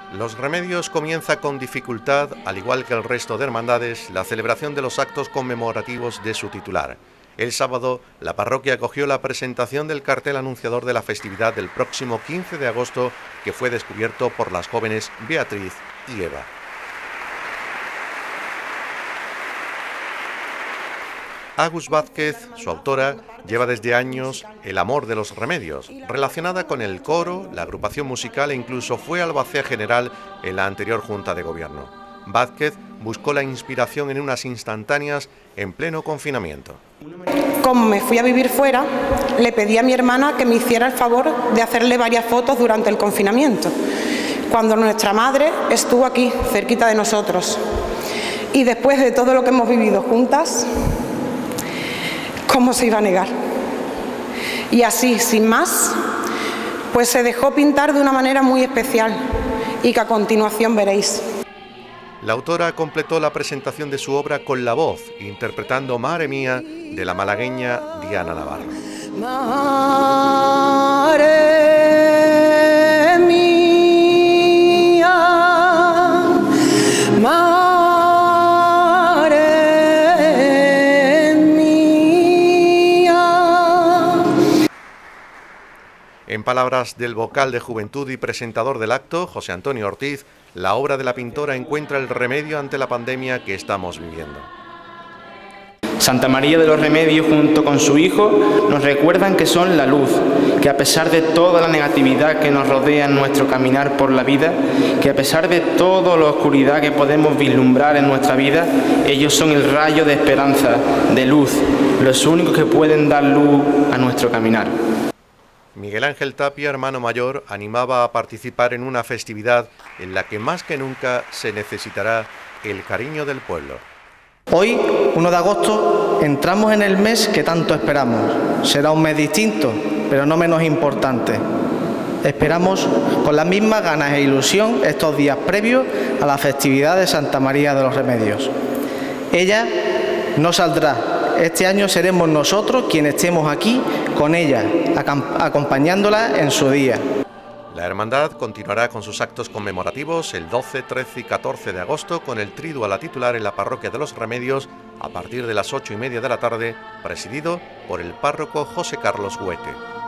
Los Remedios comienza con dificultad, al igual que el resto de hermandades, la celebración de los actos conmemorativos de su titular. El sábado, la parroquia acogió la presentación del cartel anunciador de la festividad del próximo 15 de agosto, que fue descubierto por las jóvenes Beatriz y Eva. Agus Vázquez, su autora, lleva desde años el amor de los remedios, relacionada con el coro, la agrupación musical e incluso fue albacea general en la anterior Junta de Gobierno. Vázquez buscó la inspiración en unas instantáneas en pleno confinamiento. Como me fui a vivir fuera, le pedí a mi hermana que me hiciera el favor de hacerle varias fotos durante el confinamiento, cuando nuestra madre estuvo aquí, cerquita de nosotros. Y después de todo lo que hemos vivido juntas, ¿cómo se iba a negar? Y así, sin más, pues se dejó pintar de una manera muy especial y que a continuación veréis. La autora completó la presentación de su obra con la voz, interpretando Mare Mía de la malagueña Diana Navarro. Mare mía, mare mía. En palabras del vocal de Juventud y presentador del acto, José Antonio Ortiz, la obra de la pintora encuentra el remedio ante la pandemia que estamos viviendo. Santa María de los Remedios junto con su Hijo nos recuerdan que son la luz, que a pesar de toda la negatividad que nos rodea en nuestro caminar por la vida, que a pesar de toda la oscuridad que podemos vislumbrar en nuestra vida, ellos son el rayo de esperanza, de luz, los únicos que pueden dar luz a nuestro caminar. Miguel Ángel Tapia, hermano mayor, animaba a participar en una festividad en la que más que nunca se necesitará el cariño del pueblo. Hoy, 1 de agosto, entramos en el mes que tanto esperamos. Será un mes distinto, pero no menos importante. Esperamos con las mismas ganas e ilusión estos días previos a la festividad de Santa María de los Remedios. Ella no saldrá. Este año seremos nosotros quienes estemos aquí con ella, acompañándola en su día. La hermandad continuará con sus actos conmemorativos el 12, 13 y 14 de agosto con el triduo a la titular en la parroquia de los Remedios a partir de las 8:30 de la tarde, presidido por el párroco José Carlos Huete.